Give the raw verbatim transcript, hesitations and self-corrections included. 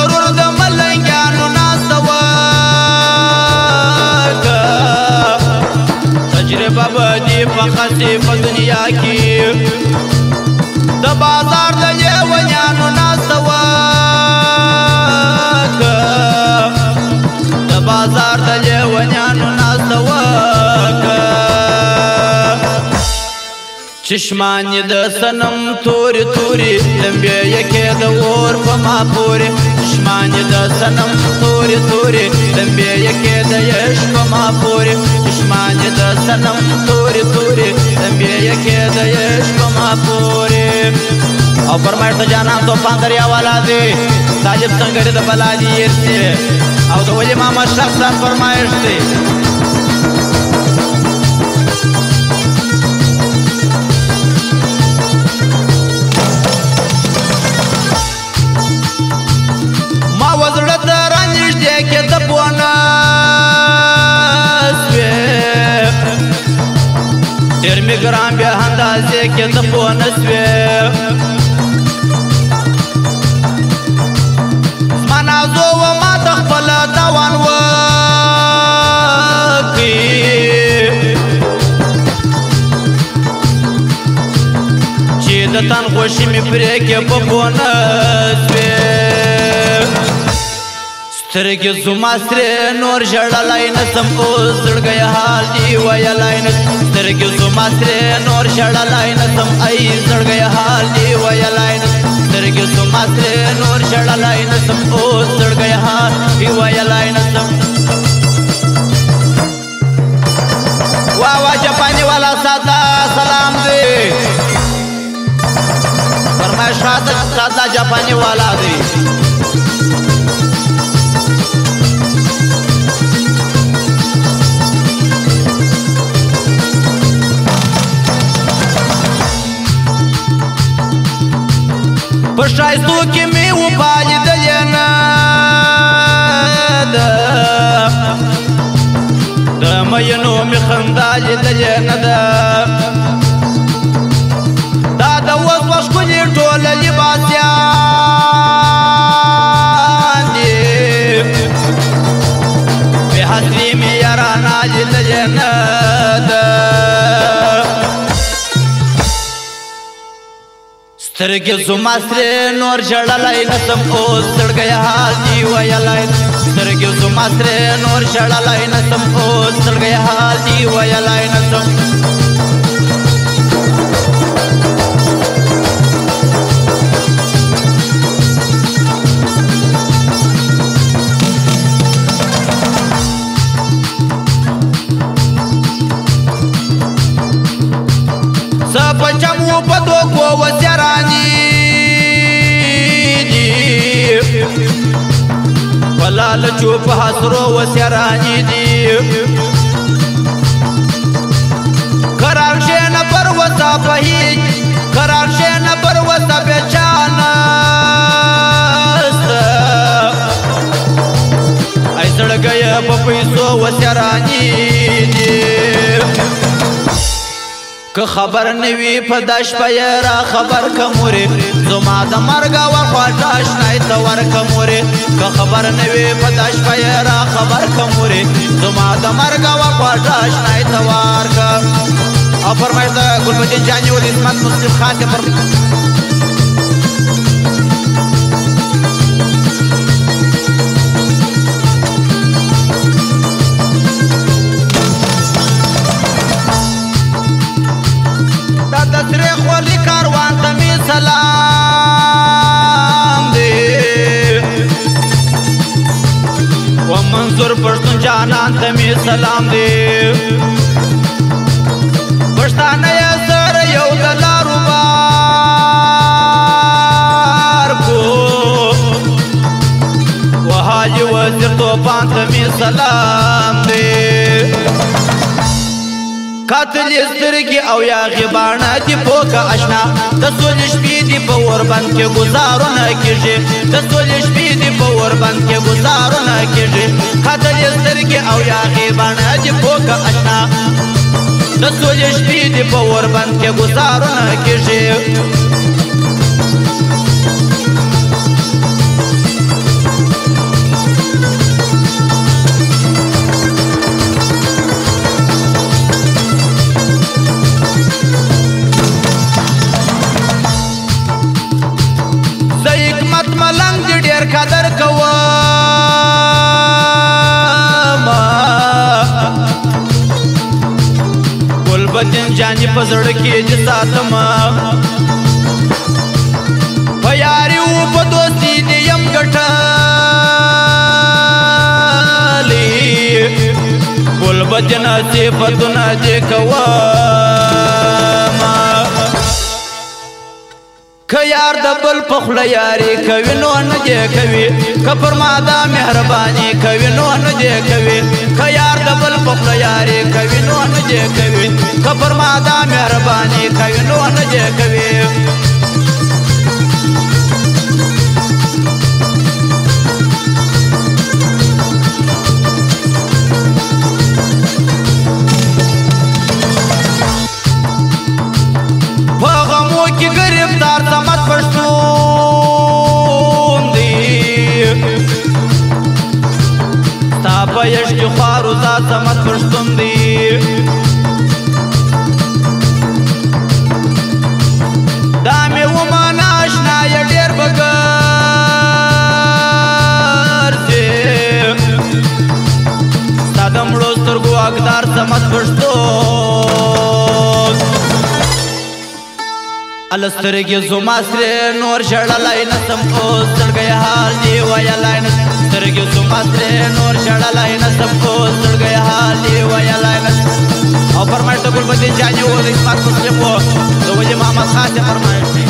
غرور د ملنګانو ناسته وکه تجربه به دې پخسې په دنیا کې د بازار د لیونیانو ناسته وکه د بازار د لیونیانو ناسته وکه چشمانی د سنم توری توری لمبی یکی د اور په ما پوری چشمانی د سنم توری توری لمبی یکی د یش په ما پوری چشمانی د سنم توری توری لمبی یکی د یش په ما پوری او فرمایش د جانان تو پاندریا والا دی طالب څنګه د بلادی یسته او د ولی ماما شخصا فرمایش دی ډېر مې ګران بیا اندازې کې ته پوه نه سوې زما نازو و ما ته خپله تاوان وکړي چې د تن خوشي مې پرې کې په پوه نه سوې سترګې زما سرې نور ژړلی نسم اوس زړګی حال دې ویلی نسم سترګې زما سرې نور ژړلی نسم ای زړګی حال دې ویلی نسم سترګې زما سرې نور ژړلی نسم اوس زړګی حال دې ویلی نسم وا وا جاپاني والا ساده سلام دی فرمایش ساده جاپاني والا دی په ښایستو کې مې وفا لیدلې نه ده د مینو مې خندا لیدلې نه ده دا د اوس په ښکلي ټوله لباسیان دي بې حسري مې یارانه لیدلې نه ده سترګې زما سرې نور ژړلی نسم اوس زړګی حال دې ویلی سترګې زما سرې نور ژړلی نسم اوس زړګی حال دې ویلی نسم څه په چمو په دوکو وسیراني دي په لالچو په حسرو وسیراني دي قرار شي نه پر وسه په هیڅ قرار شي نه پر وسه بېچانسته ای زړګی په پیسو وسیراني دي که خبر نوی په دا شپه یې را خبر که مورې زما د مرګه ورخواته اشنای ته ورکه مورې که خبر نوی په دا شپه یې را خبر که مورې زما د مرګه ورخواته اشنای ته ورکه او فرمایش د ګلبدین جاني ول عصمت مسلم خان ته پر سلام دی و منظور پښتون جانان ته می سلام دی پښتانه یې سره یو د لارو بار کو و حاجي وزیر توپان ته می سلام دی قاتل سترګې او یا غیبانه دي پوکه اشنا د سولې شپې دي په اوربند کې ګزارونه کېږي د سولې شپې دي په اوربند کې ګزارونه کېږي قاتل سترګې او یا غیبانه دي پوکه اشنا د سولې شپې دي په اوربند کې ګزارونه کېږي صفتنا دې کومه که یار د بل په خوله یاري کوي نو نه دې کوي که پر ما دا مهرباني کوي نو نه دې کوي که یار د بل په خوله یاري کوي نو نه دې کوي که پر ما دا مهرباني کوي نو نه دې کوي گرفتار سمت پشتون دی ستا پا یشتی خوارو تا سمت پشتون دی دامی ومان آشنا یا دیر بگر دی ستا دمڑو سترگو اگدار سمت پشتون السترگی زما سره نور شړلای نسم اوس زړګي حال دی ویلای نس سترگی زما سره نور شړلای نسم اوس زړګي حال دی ویلای نس او فرمایش د ګل بدی جاني و د اسمت په څه په دوی محمد خاصه فرمایش